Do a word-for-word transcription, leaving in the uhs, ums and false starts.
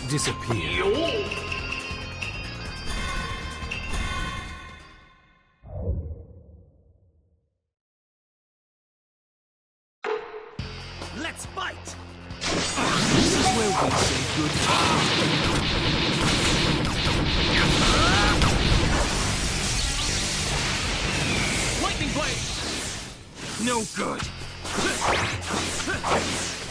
disappear. Let's fight! This is where we say goodbye. Lightning blade! No good.